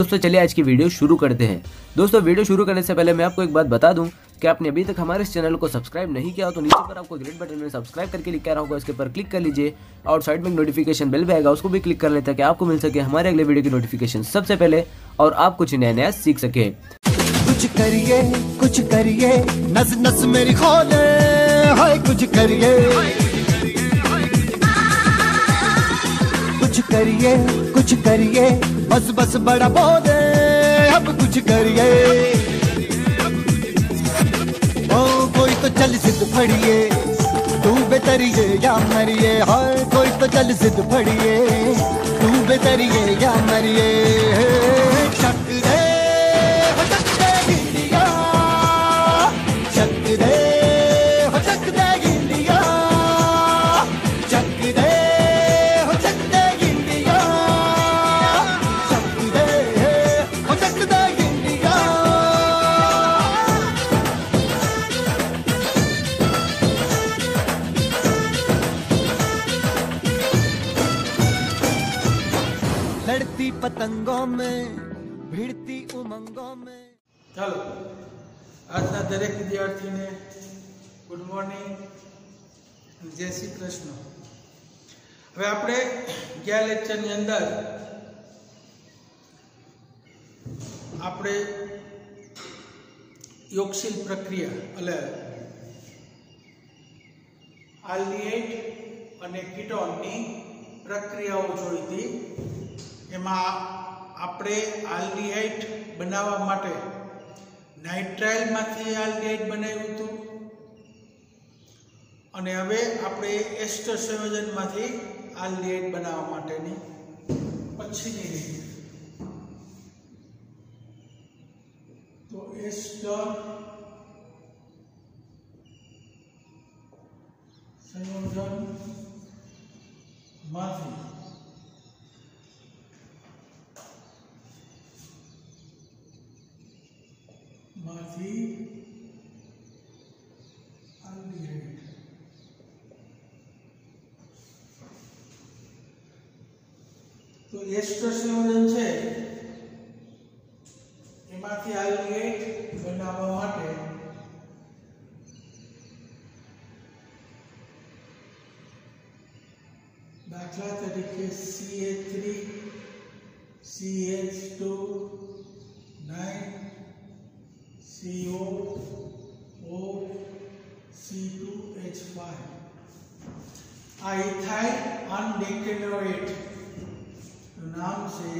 दोस्तों चलिए आज की वीडियो शुरू करते हैं। दोस्तों वीडियो शुरू करने से पहले मैं आपको एक बात बता दूं कि आपने अभी तक हमारे इस चैनल को सब्सक्राइब नहीं किया हो तो नीचे पर आपको ग्रेट बटन में सब्सक्राइब करके लिखा रहा होगा, इसके पर क्लिक कर लीजिए और साइड में नोटिफिकेशन बेल भी आएगा, उसको भी क्लिक कर लेते ताकि आपको मिल सके हमारे अगले वीडियो की नोटिफिकेशन सबसे पहले और आप कुछ नया सीख सके। कुछ करिए नस नस मेरी खोले, हाय कुछ करिए बस बस बड़ा बोले, अब कुछ करिए। ओ कोई तो चल जिद फड़िए, तू बेतरिए या मरिए, हाय कोई तो चल जिद फड़िए, तू बेतरिए या मरिए। शक दे लड़ती पतंगों में भिड़ती उमंगों में। चलो આજના દરેક વિદ્યાર્થીને ગુડ મોર્નિંગ, જય શ્રી કૃષ્ણ। હવે આપણે ગયા લેક્ચરની અંદર આપણે યોગશીલ પ્રક્રિયા એટલે આલ્ડીહાઇડ અને કીટોનની પ્રક્રિયાઓ જોઈ હતી। એમાં આપણે આલ્ડીહાઇડ બનાવવા માટે નાઇટ્રાઇલ માંથી આલ્ડીહાઇડ બનાવ્યું હતું અને હવે આપણે એસ્ટર સંયોજન માંથી આલ્ડીહાઇડ બનાવવા માટેની પછીની રીત। તો એસ્ટર સંયોજન માંથી આલ્ડીહાઇડ। તો એસ્ટર સંયોજન છે એમાંથી આલ્ડીહાઇડ બનાવવા માટે દાખલા તરીકે CH3 CH2 9 CO O C2H5 आ इथाइल अनडेकेनोएट नाम से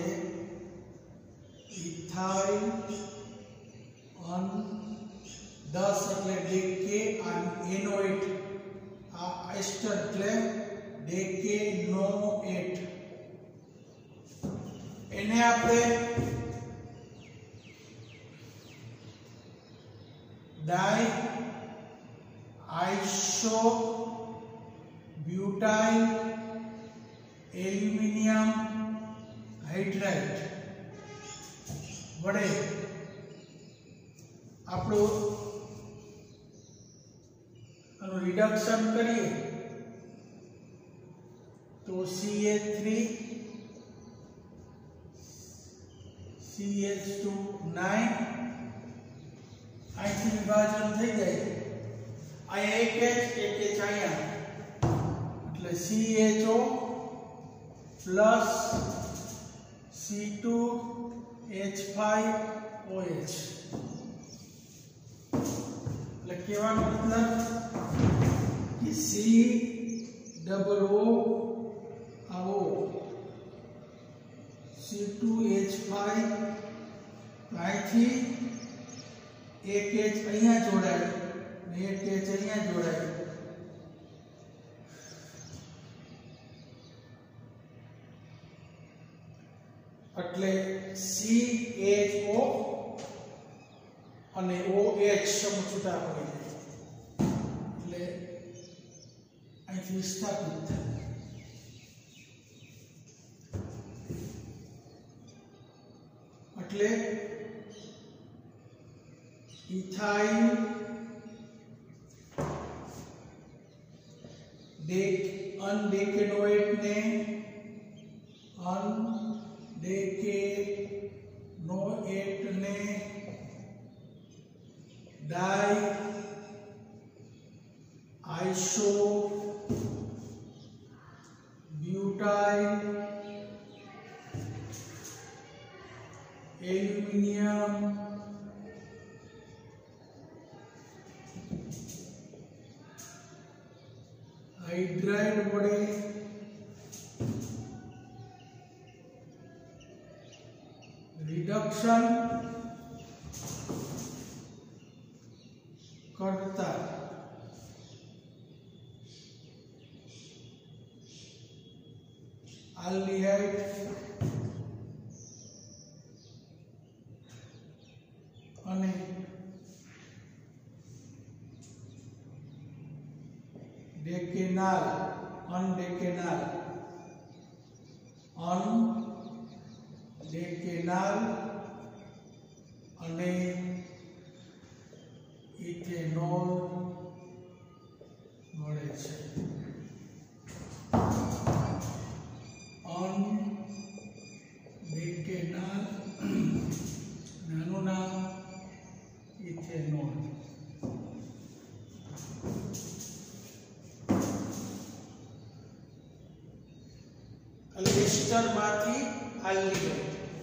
इथाइल अन 10 એટલે ડેકે એનોએટ आ एस्टर એટલે ડેકેનોએટ। એને આપણે डाई आइसोब्यूटाइल एल्युमिनियम हाइड्राइड वडे आपणो रिडक्शन करिए तो CH3 CH2 9 અહીંથી વિભાજન થઈ જાય, અહીંયા એક H અહીંયા એટલે CHO પ્લસ C2H5OH એટલે કહેવાનો મતલબ કે COO આવો C2H5 અહીંથી एक H અહીંયા જોડાય ને એક H અહીંયા જોડાય એટલે CHO અને OH સમછૂતા પડી જાય એટલે અહીંથી વિસ્થાપિત થાય। એટલે इथाइल अनडेकेनोएट ने undecanoate di iso butyl aluminium hydride बड़े रिडक्शन करता अल्डिहाइड અને डेकेनाल अनडेकेनाल અને ઇથેનોલ મળે છે अनडेकेनाल નાનું નામ इथेनॉल एस्टर माथी एल्डिहाइड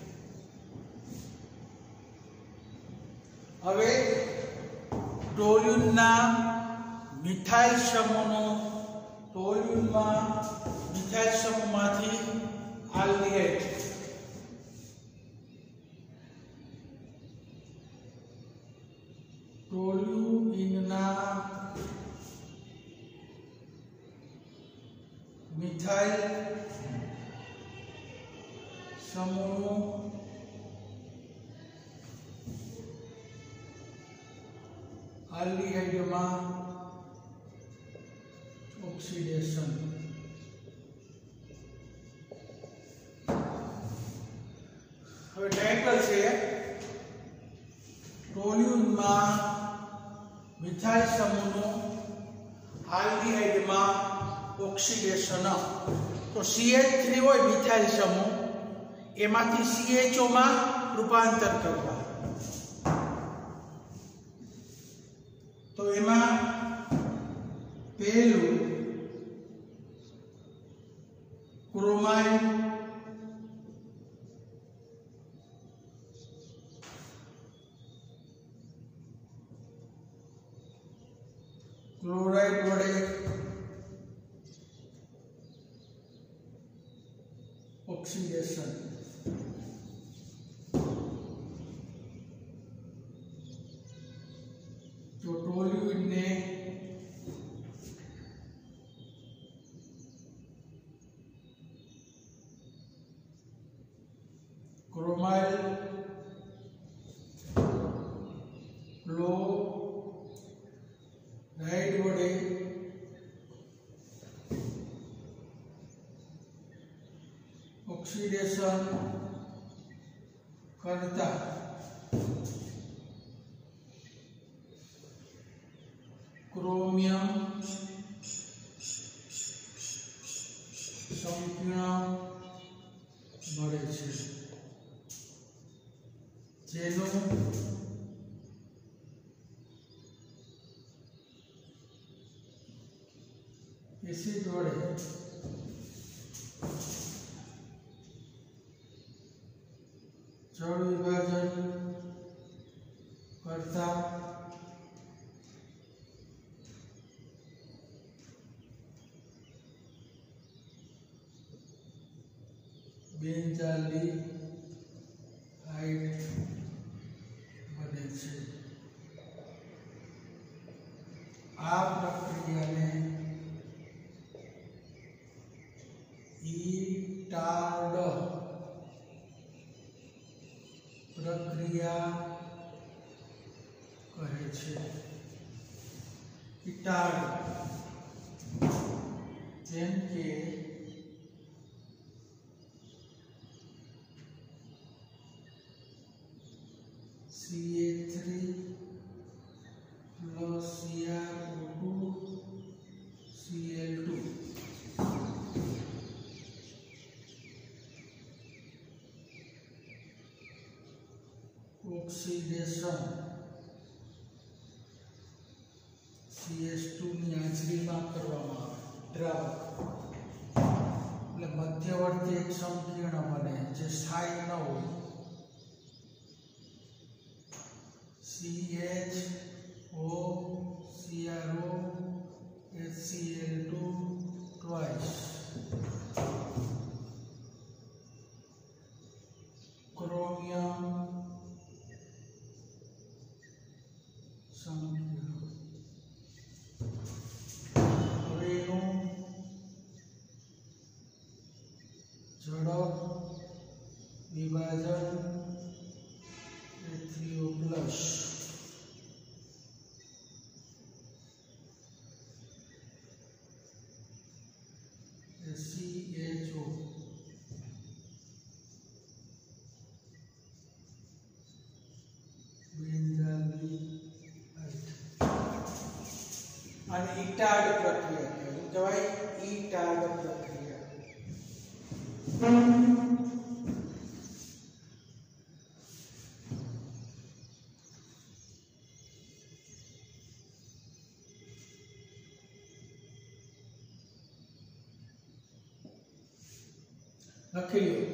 હવે ટોલ્યુનના મિથાઇલ સમૂહનો ટોલ્યુનમાં મિથાઇલ સમૂહમાંથી એલ્ડિહાઇડ टोल्यूइनना मिथाइल समूह एल्डिहाइड में ऑक्सीडेशन હવે टाइटल છે टोल्यून में मिथाइल समूह एल्डिहाइड में ऑक्सीडेशन तो CH3 हो मिथाइल समूह एमांथी CHO में रूपांतर करवा तो एमा पहलू क्रोमाइड क्लोराइड वडे ऑक्सीडेशन तो टोल्यूइन ने क्रोमाइल क्लोराइड वडे ऑक्सीडेशन करता क्रोमियम संपूर्ण મળે છે જેનું એસિડ વડે जड़ विभाजन करता बेंजाल्डिहाइड बने छे। आ प्रक्रिया ने ईटार्ड प्रक्रिया कहे छे। ईटार्ड जेम के CH3 plus CrO2 Cl2 oxidation CH2 ની હાજરીમાં કરવામાં આવે દ્રાવક, એટલે મધ્યવર્તી એક સંકીર્ણ બને જે સ્થાયી ન હોય. CHO CRO HCl2 twice. Chromium સંકીર્ણ. હવે એનું ઝડપ વિભાજન H3O પ્લસ CHO અને ઈટાડ પ્રક્રિયા કહેવાય. ઈટાડ પ્રક્રિયા. લખી લો.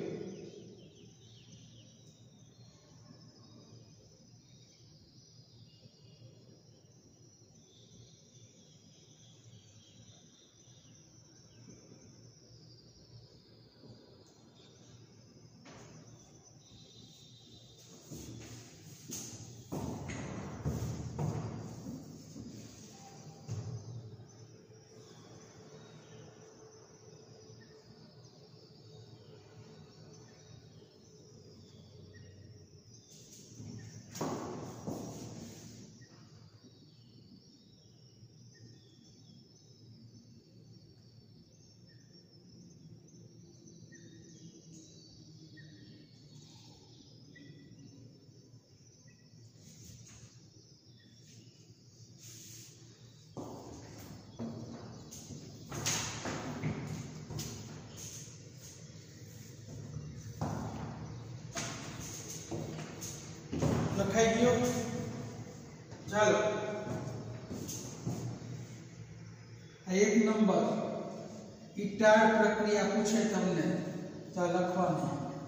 લખાઈ ગયો. ચાલો એક નંબર ઈટાડ પ્રક્રિયા પૂછે તમને તો લખવાનું.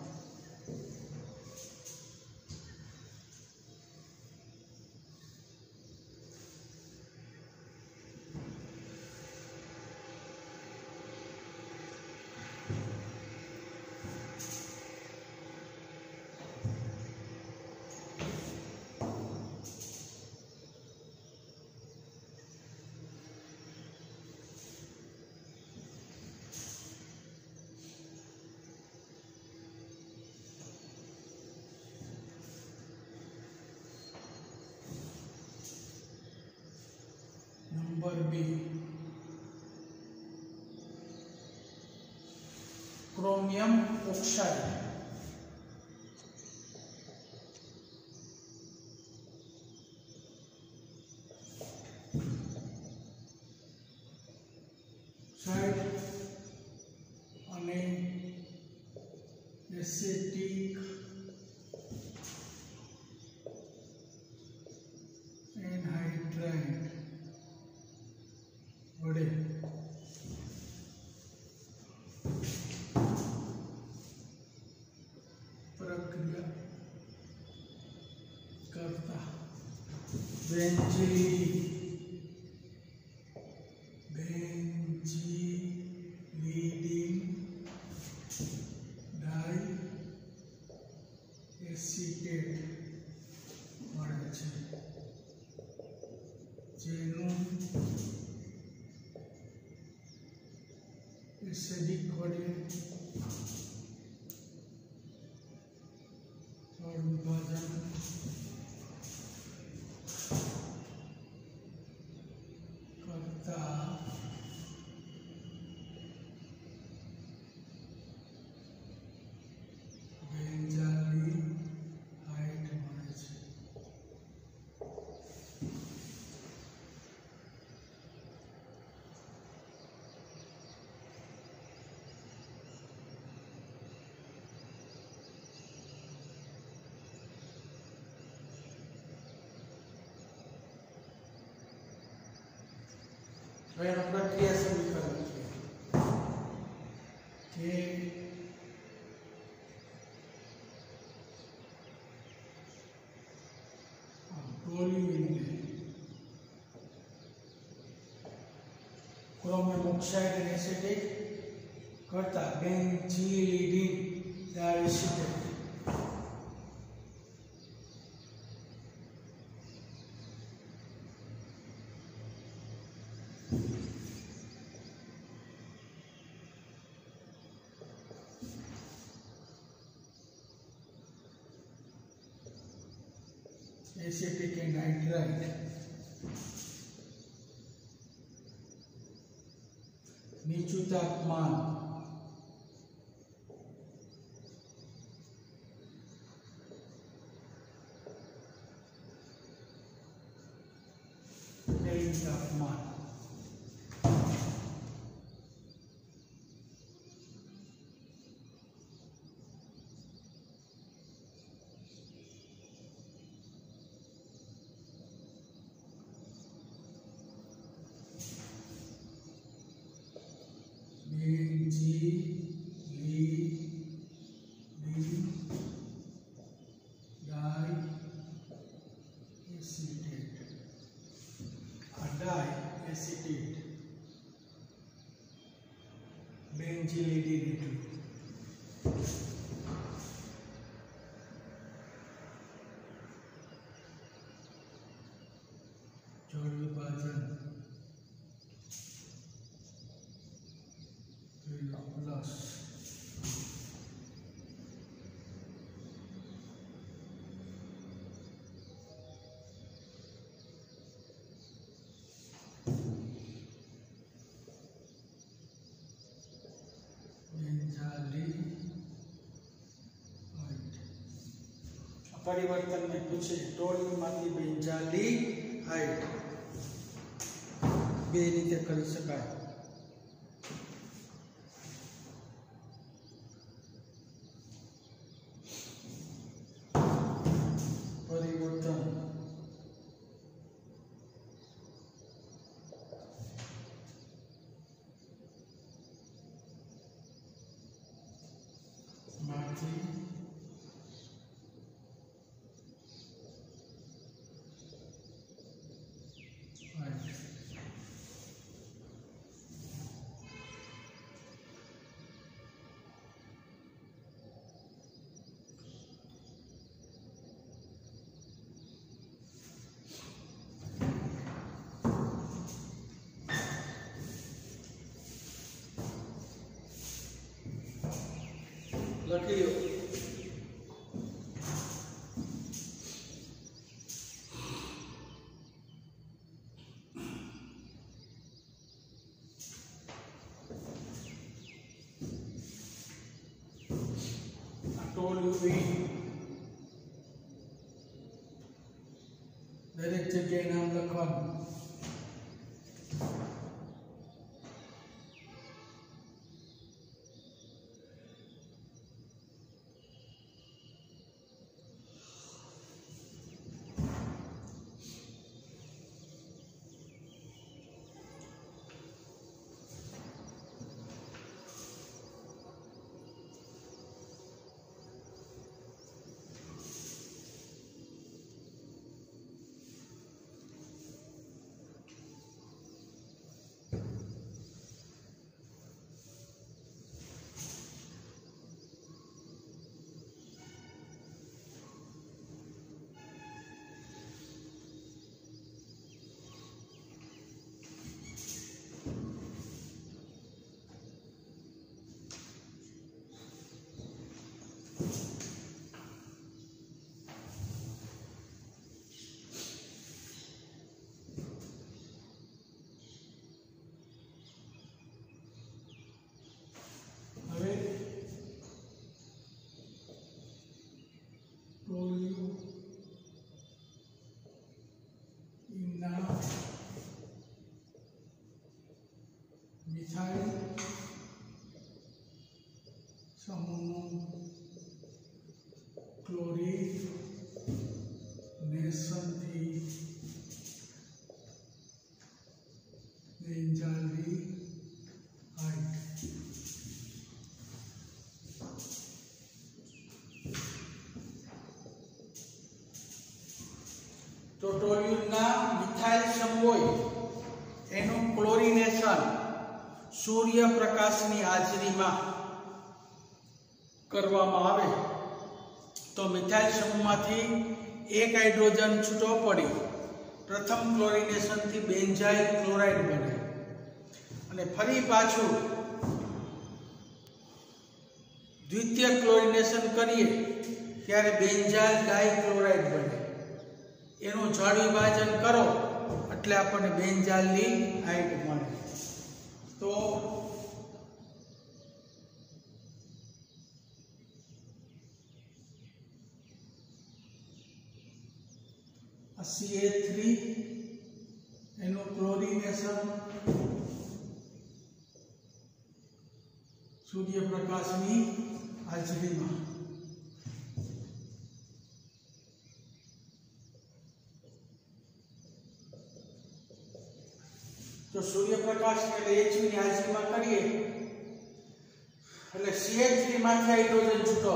Number B chromium oxide. અને એસિટિક એનહાઇડ્રાઇડ વડે પ્રક્રિયા કરતા બેન્ઝીલિડીન ડાઈ એસિટેટ મળે છે, જેનું એસિડિક વડે વિભાજન કરતા બેન્ઝાલિહાઇડ મળે છે. હવે એનો પ્રક્રિયા સમીકરણ છે કે ટોલ્યુઇનને ક્રોમિયમ ઓક્સાઇડ અને એસિટેટ કરતા બેન્ઝીલિડીન ડાયસિટેટ एसिटिक एनहाइड्राइड नीचू तापमान तापमान बेंजीलिडीन जल विभाजन प्लस परिवर्तन में पूछे टोल्यूइन मांथी बेंजालिहाइड बे रीते करी शकाय परिवर्तन मांथी लखी लो टोल्यूइन दरेक जगह नाम लखवानुं मिथाइल समूह क्लोरीनेशन थी बेंजाल्डिहाइड। तो टोल्यूलना मिथाइल समूह एनु क्लोरिनेशन सूर्यप्रकाशनी हाजरीमां करवामां आवे तो मिथाइल समूहमांथी एक हाइड्रोजन छूटो पड़ी प्रथम क्लोरिनेशन थी बेंजाइल क्लोराइड बने अने फरी पाछू द्वितीय क्लोरिनेशन करीए त्यारे बेंजाइल डाइक्लोराइड बने एनु जड़ विभाजन करो એટલે આપણને બેન્ઝાલ્ડીહાઇડ મળે। તો CH3 એનું ક્લોરિનેશન સૂર્યપ્રકાશની હાજરીમાં तो सूर्यप्रकाश HV ની હાજરીમાં કરીએ એટલે CH3 માંથી હાઇડ્રોજન છૂટો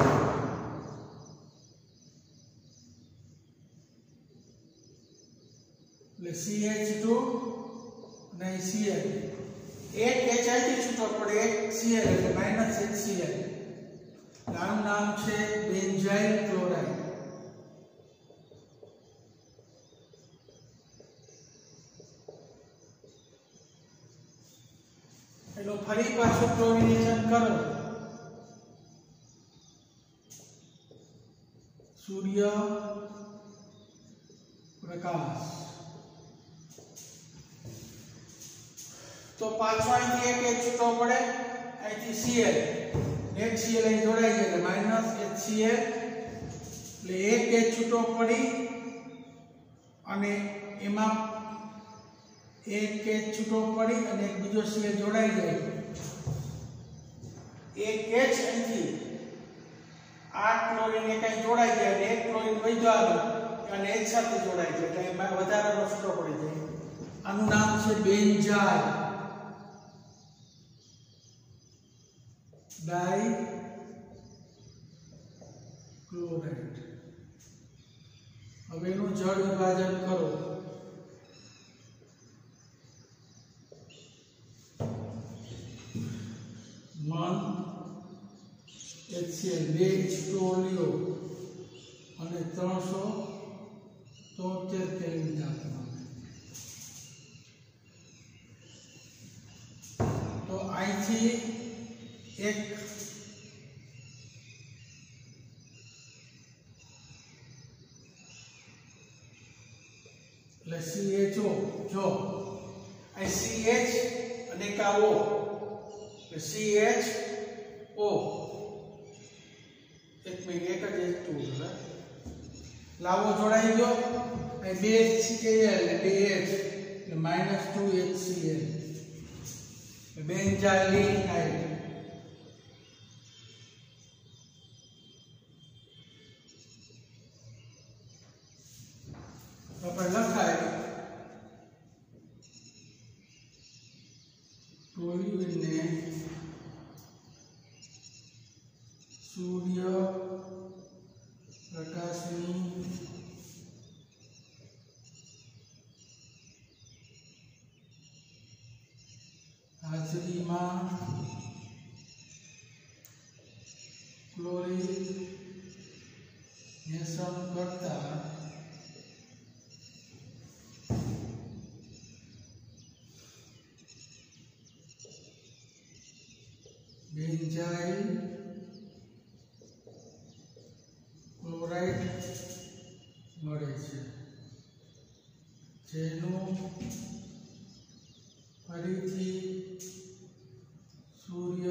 એટલે CH2 અને Cl એક H અહીંથી છૂટો પડે એક Cl એટલે -HCl આનું નામ છે બેન્ઝાઇલ ક્લોરાઇડ। एनो फरी पाछो क्लोरिनेशन करो सूर्य प्रकाश तो पाछो અહીંથી એક છૂટો પડે અહીંથી Cl એક Cl અહીં જોડાઈ જાય એટલે -HCl એટલે એક છૂટો પડી અને એમાં एक के छूटो पड़ी और एक बीजो Cl जोड़ाई जाए एक H અહીંથી આ ક્લોરીન એક અહીં જોડાઈ જાય અને એક ક્લોરીન વહી આવે અને H સાથે જોડાઈ જાય એટલે એમાં વધારાનો છૂટો પડી જાય આનું નામ છે બેન્ઝાઇલ डाइक्लोराइड। હવે એનું જળ વિભાજન કરો HCl 2 છૂટો અને 373 કેલ્વિન તાપમાન તો અહીંથી એક એટલે CHO જો અહીં CH અને કાઓ CHO एक में एक જ H2 है लावो जोड़ाई गयो ए 2HCl એટલે 2H એટલે -2HCl બેન્ઝાલ્ડીહાઇડ। આપણે લખાય ટોલ્યુલને सूर्य प्रकाशनी हाजरीमां क्लोरिनेशन करता बेंजाइल क्लोराइड મળે છે જેનું ફરીથી સૂર્ય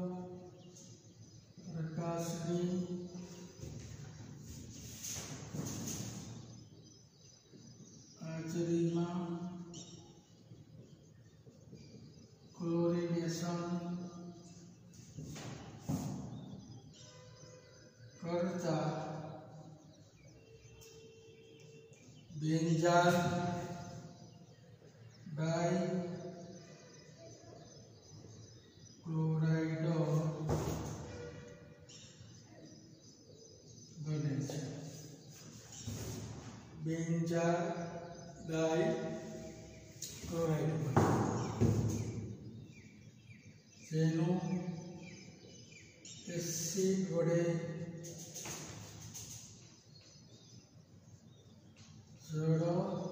પ્રકાશની હાજરીમાં ક્લોરિનેશન करता बेंजाइल डाइक्लोराइड બેન્ઝાઇલ ડાઇક્લોરાઇડ બને, જેનું એસિડ વડે જળ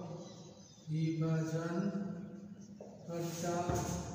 વિભાજન કરતા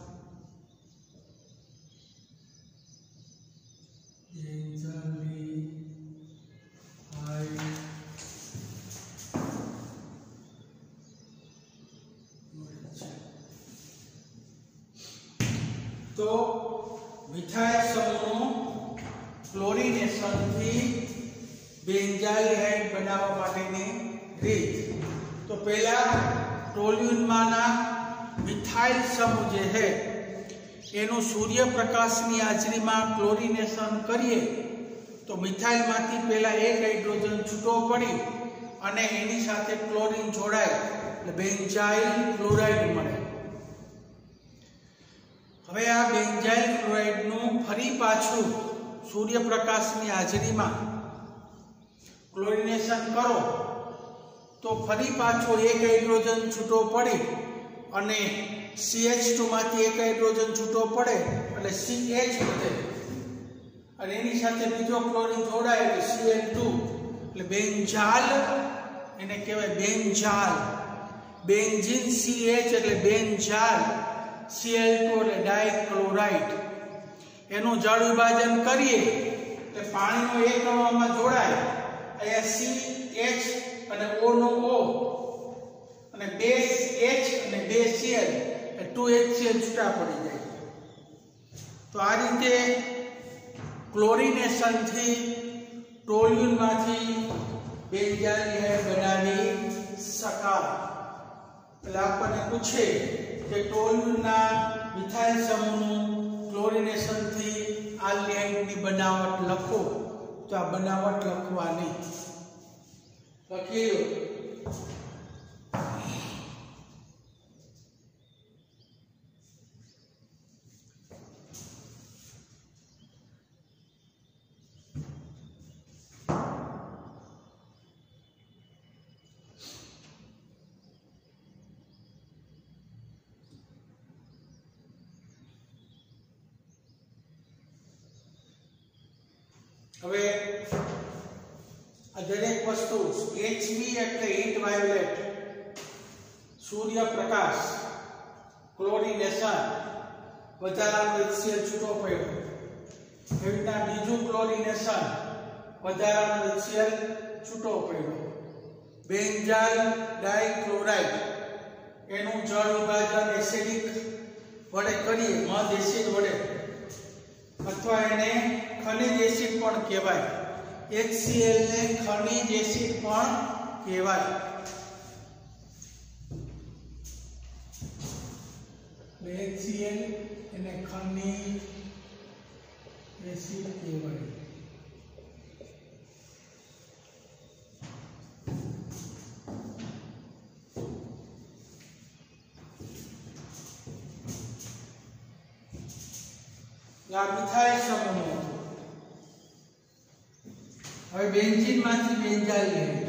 तो मिथाइल समूहનું ક્લોરિનેશનથી બેન્ઝાઇલ હાઇડ બનાવવા માટેની રીત। तो पहला टोल्यूनमाना मिथाइल समूह जे है एनु सूर्यप्रकाशनी हाजरीमां क्लोरिनेशन करीए तो मिथाइल मांथी पहला एक हाइड्रोजन छूटो पड़ी अने एनी साथे क्लोरीन जोड़ाय એટલે બેન્ઝાઇલ ક્લોરાઇડ મળે। હવે આ બેન્ઝાઇલ ક્લોરાઇડનું ફરી પાછું સૂર્યપ્રકાશની હાજરીમાં ક્લોરિનેશન કરો तो फरी पाछो एक हाइड्रोजन छूटो पड़े अने CH2 मांथी एक हाइड्रोजन छूटो पड़े એટલે CH बने अने एनी साथे बीजो क्लोरीन जोड़ाय એટલે Cl2 એટલે બેન્ઝાલ એને કહેવાય બેન્ઝાલ। બેન્ઝીન CH એટલે બેન્ઝાલ, Cl2 એટલે ડાઇક્લોરાઇડ। એનું જળ વિભાજન કરીએ એટલે પાણીનો એક અણુમાં જોડાય અહીંયા CH અને O નો O અને બેઝ H અને બેઝ Cl એ 2HCl છૂટા પડી જાય। તો આ રીતે ક્લોરિનેશન થી ટોલ્યુન માંથી બેન્ઝાઇલ હાઇડ બનાવી શકાય। એટલે આપણને પૂછે કે ટોલ્યુનના મિથાઇલ સમૂહનું ક્લોરિનેશન થી આલ્ડિહાઇડની બનાવટ લખો તો આ બનાવટ લખવાની લખીએ। હવે દરેક વસ્તુ HV એટલે હીટ વાયોલેટ સૂર્યપ્રકાશ ક્લોરિનેશન વધારાનો HCl છૂટો પડ્યો એવી રીતના બીજું ક્લોરિનેશન વધારાનો HCl છૂટો પડ્યો બેન્ઝાઇલ ડાઇક્લોરાઇડ એનું જળ વિભાજન એસિડિક વડે કરીએ મધ એસિડ વડે અથવા એને ખનિજ એસિડ પણ કહેવાય। HCl ने खनिज एसिड पण कहेवाय। HCl ने खनिज एसिड कहेवाय। या मिथाइल समूह હવે બેન્ઝીન માંથી બેન્ઝાઇલ હાઇડ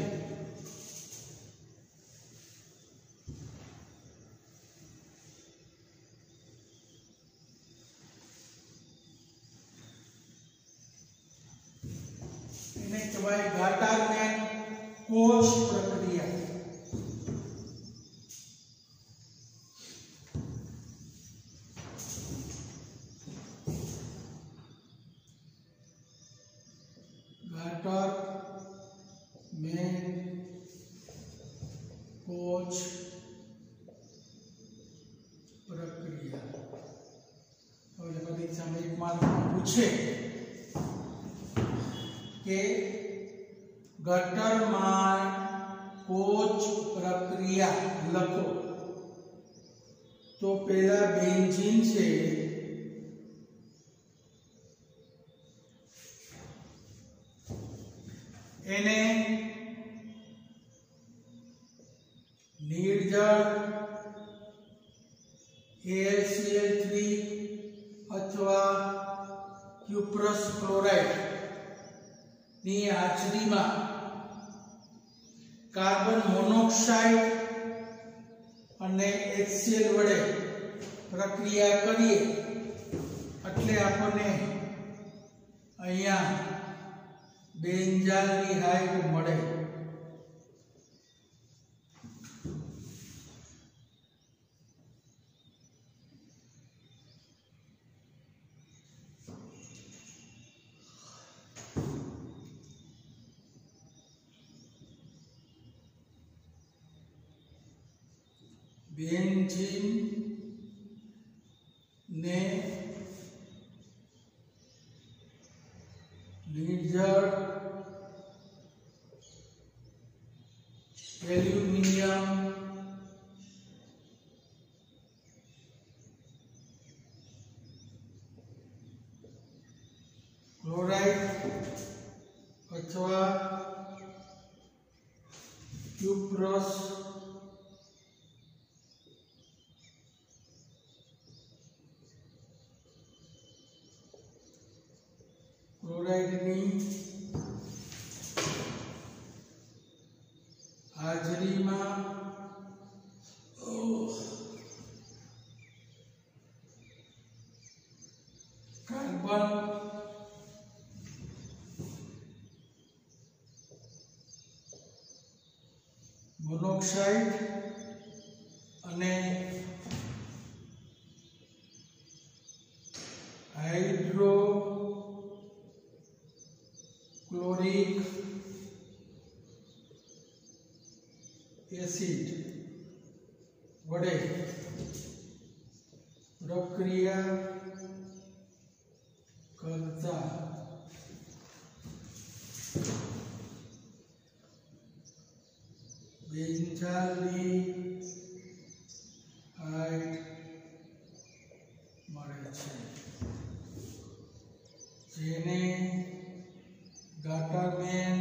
એને કહેવાય ગાર્ટારમેન કોષ પ્રક્રિયા। कोच प्रक्रिया और परीक्षा में एक मार्क पूछे कि गटर में कोच प्रक्रिया लखो तो पहला बेंजीन से एने निर्जल AlCl3 अथवा क्यूप्रस क्लोराइड ની હાજરીમાં કાર્બન મોનોક્સાઇડ અને HCl વડે પ્રક્રિયા કરીએ એટલે આપણને અહીંયા બેન્ઝાલ્ડિહાઇડ મળે। बेंजीन ने लीजर एल्यूमिनियम क्लोराइड अथवा क्यूप्रस क्लोराइडनी हाजरी में कार्बन मोनोक्साइड अने हाइड्रोक्लोरिक एसिड वडे प्रक्रिया करता बेंझाल्डिहाइड મળે છે, જેને ગાટામેન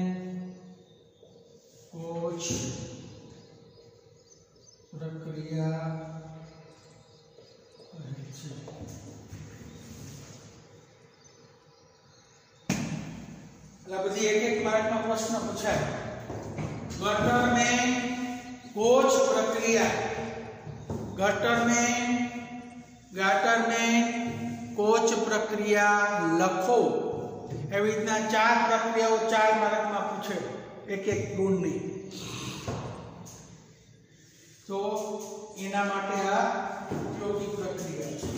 કોચ પ્રક્રિયા કહે છે। બધી એક માર્કમાં પ્રશ્ન પૂછાય। ગટરમેન કોચ પ્રક્રિયા, ગાટરમેન કોચ પ્રક્રિયા લખો। એવી રીતના 4 પ્રક્રિયાઓ 4 માર્કમાં પૂછે, એક ગુણની। તો એના માટે આ ઉપયોગી પ્રક્રિયા છે।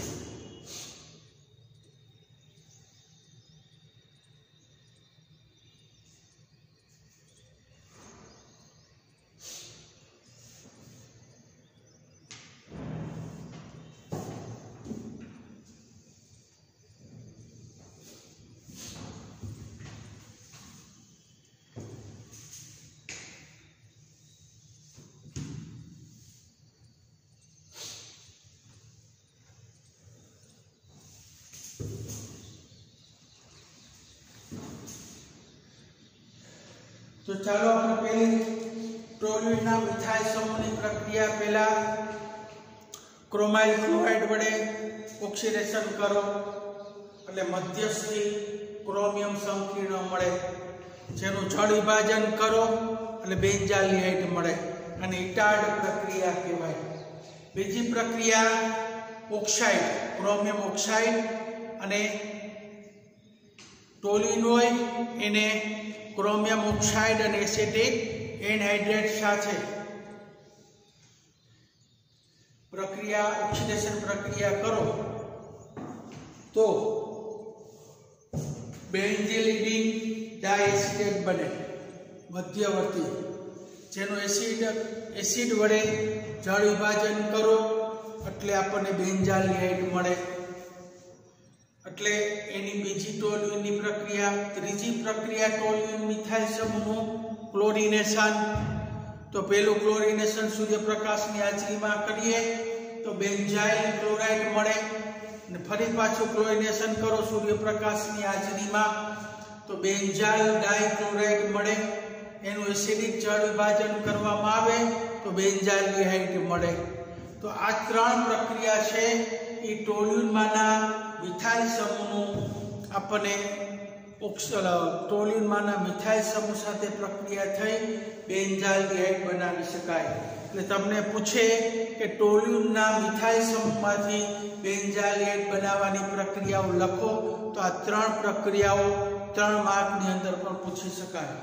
तो चलो अपने पहले टोल्यूइनना मिथाइल समूहनी प्रक्रिया पहला क्रोमाइल क्लोराइड वडे ऑक्सीडेशन करो એટલે મધ્યસ્થી ક્રોમિયમ સંકીર્ણ મળે, જેનું જળ વિભાજન કરો એટલે બેન્ઝાલ્ડિહાઇડ મળે અને ઇટાર્ડ પ્રક્રિયા કહેવાય। બીજી પ્રક્રિયા ઓક્સાઇડ, ક્રોમિયમ ઓક્સાઇડ અને ટોલ્યુઇન હોય એને क्रोमियम ऑक्साइड और एसिटिक एनहाइड्रेट साथे प्रक्रिया ऑक्सीडेशन प्रक्रिया करो तो बेंजीलिडीन डाइएसिटेट बने मध्यवर्ती, जेनो एसिड वडे जल विभाजन करो એટલે આપણને બેન્ઝાલ્ડિહાઇડ મળે। એટલે એની બીજી ટોલ્યુઇનની પ્રક્રિયા। ત્રીજી પ્રક્રિયા ટોલ્યુઇન મિથાઇલ સમૂહનું ક્લોરિનેશન। તો પહેલું ક્લોરિનેશન સૂર્યપ્રકાશની હાજરીમાં કરીએ તો બેન્ઝાઇલ ક્લોરાઇડ મળે અને ફરી પાછું ક્લોરિનેશન કરો સૂર્યપ્રકાશની હાજરીમાં તો બેન્ઝાઇલ ડાઇક્લોરાઇડ મળે। એનું એસિડિક જળ વિભાજન કરવામાં આવે તો બેન્ઝાલ્ડિહાઇડ મળે। તો આ 3 પ્રક્રિયા છે એ ટોલ્યુઇનમાંના मिथाइल समूहનું આપણને ટોલ્યુનમાંના મિથાઇલ સમૂહ સાથે પ્રક્રિયા થઈ બેન્ઝાલ્ડિહાઇડ બનાવી શકાય. એટલે તમને પૂછે કે ટોલ્યુનના મિથાઇલ સમૂહમાંથી બેન્ઝાલ્ડિહાઇડ બનાવવાની પ્રક્રિયાઓ લખો, તો આ 3 પ્રક્રિયાઓ 3 માર્કની અંદર પણ પૂછી શકાય.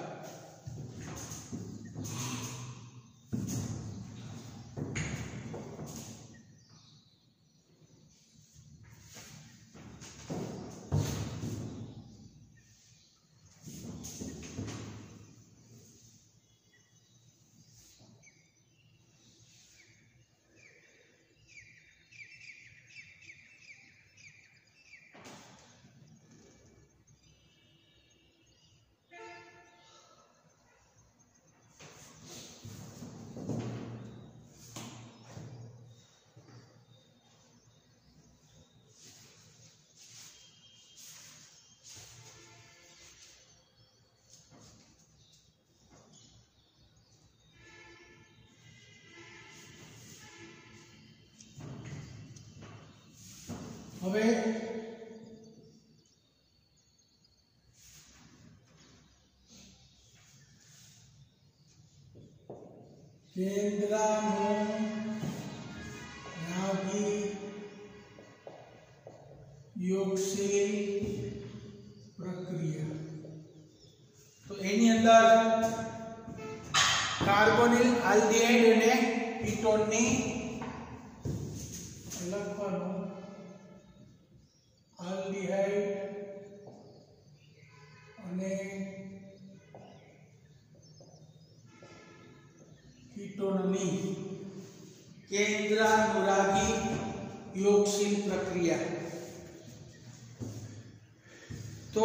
હવે કેન્દ્રાનુરાગી પ્રક્રિયા, તો એની અંદર કાર્બોનિલ આલ્ડિહાઇડ અને કીટોનની લખવાનું આલ્ડિહાઇડ અને કીટોનની કેન્દ્રાનુરાગી યોગશીલ પ્રક્રિયા. તો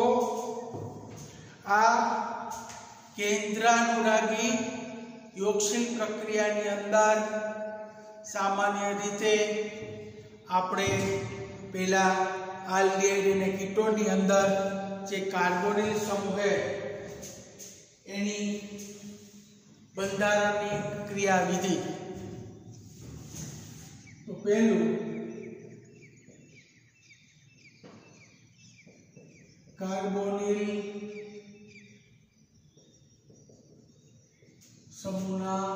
આ કેન્દ્રાનુરાગી યોગશીલ પ્રક્રિયાની અંદર સામાન્ય રીતે આપણે પહેલા આલ્ડિહાઇડ અને કીટોનની અંદર જે કાર્બોનિલ સમૂહ છે એની બંધારણની ક્રિયાવિધિ. તો પહેલું કાર્બોનિલ સમૂહના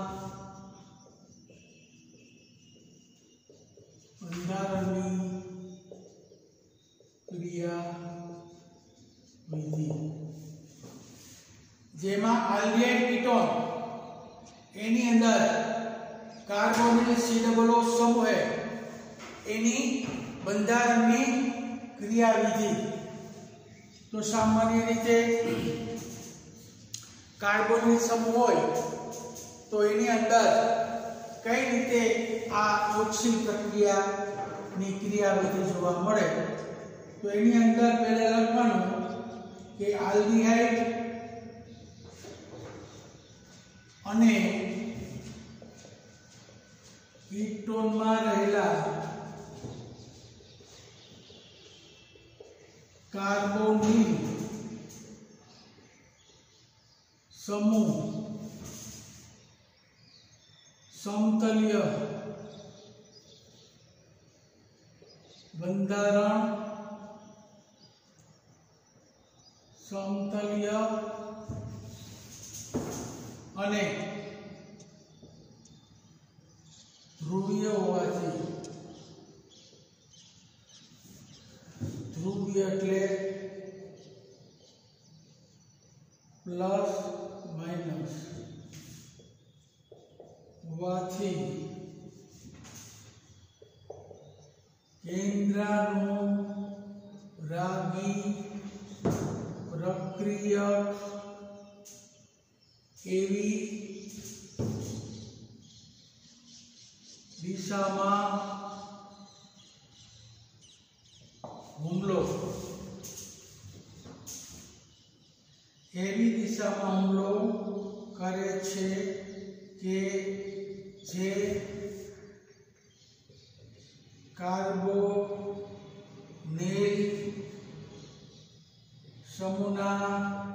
બંધારણની ક્રિયાવિધિ, જેમાં આલ્ડિહાઇડ કીટોન એની અંદર કાર્બોનિલ COO સમૂહ है એની બંધારણની ક્રિયાવિધિ. તો સામાન્ય રીતે કાર્બોનિલ સમૂહ હોય તો એની અંદર કઈ રીતે આ યોગશીલ પ્રક્રિયાની ક્રિયાવિધિ જોવા મળે. તો એની અંદર પહેલા લખવાનું કે આલ્ડિહાઇડ અને કીટોનમાં રહેલા કાર્બોનિલ સમૂહ સમતલ્ય બંધારણ સમતલ્ય અને ધ્રુવીય હોવાથી, ધ્રુવીય એટલે પ્લસ માઇનસ હોવાથી કેન્દ્રાનુરાગી પ્રક્રિયા એવી દિશામાં હુમલો, એવી દિશામાં હુમલો કરે છે કે જે કાર્બોનિલ સમૂહના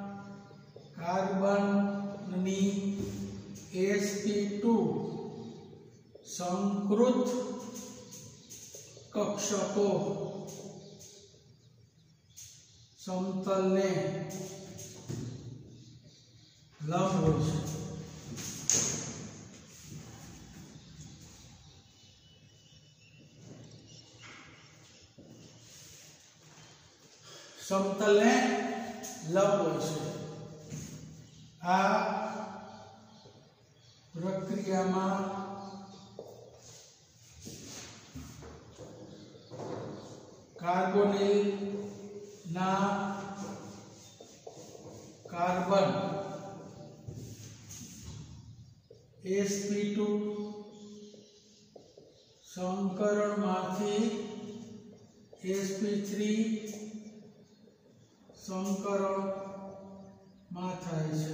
કાર્બનની sp2 સંકૃત કક્ષકો समतल ने लंब हो छे। समतल ने लंब हो छे। आ प्रक्रिया में कार्बोनिल ना कार्बन sp2 संकरण मांथी sp3 संकरण में थाय छे।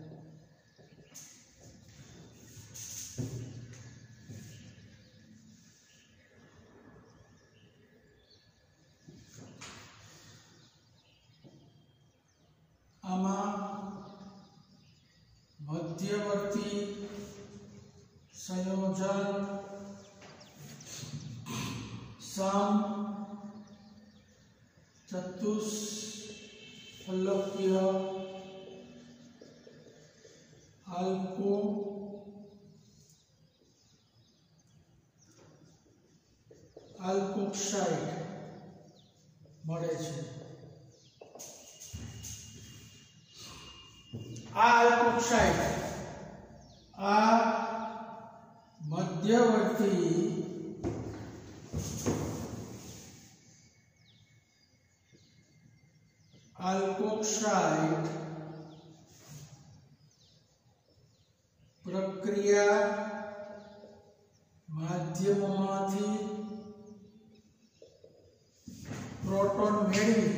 आमा मध्यवर्ती संयोजन सम चतुष्फलकीय अल्कोक्साइड मळे छे। अल्कोक्साइड आ मध्यवर्ती अल्कोक्साइड प्रक्रिया माध्यममांथी प्रोटॉन मेळवी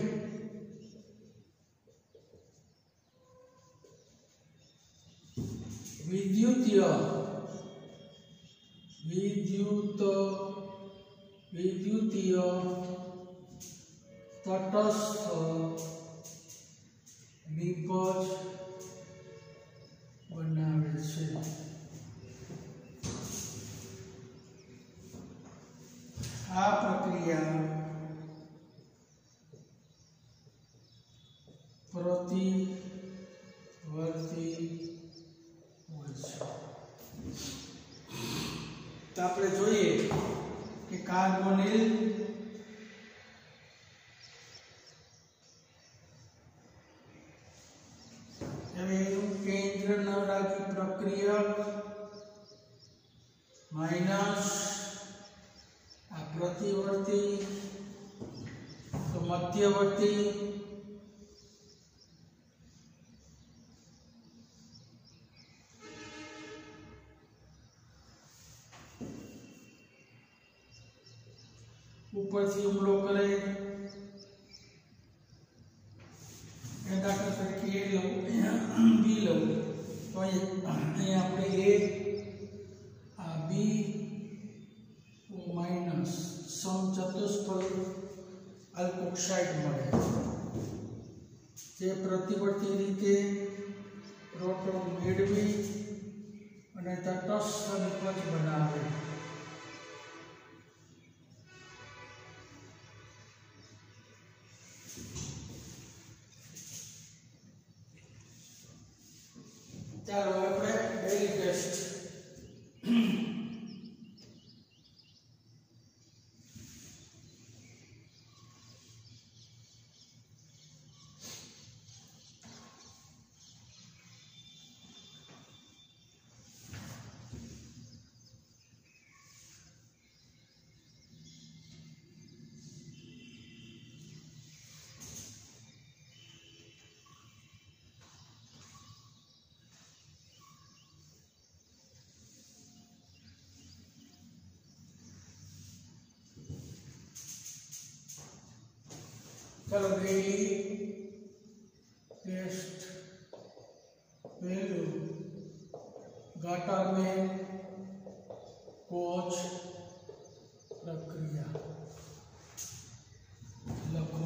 विद्युतीय तटस्थ निपज बनावे छे। आ प्रक्रिया प्रतिवर्ती होय छे। तो आपणे जोईए कि कार्बोनिल केंद्र न राखी प्रक्रिया माइनस आ प्रतिवर्ती तो मध्यवर्ती ऊपर से हमलो करे दाखला तरीके ए लो बी लो तो अहीं आपणे ए आ बी ओ माइनस समचतुष्फल अल्कोक्साइड मळे जे प्रतिवर्ती रीते प्रोटॉन मेळवी अने तटस्थ निपज बनावे। चलो अपने डेली टेस्ट चलो डेली टेस्ट पहलू गटर में कोच प्रक्रिया लखो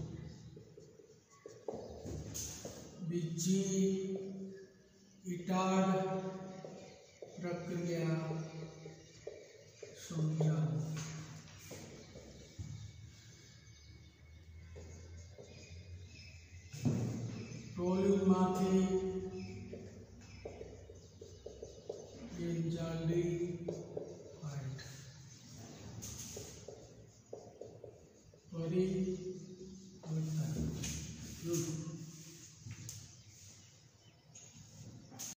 बीजी इटार प्रक्रिया समझाओ। ટોલ્યુઝમાંથી જલ્દી ફાઇટ ફરી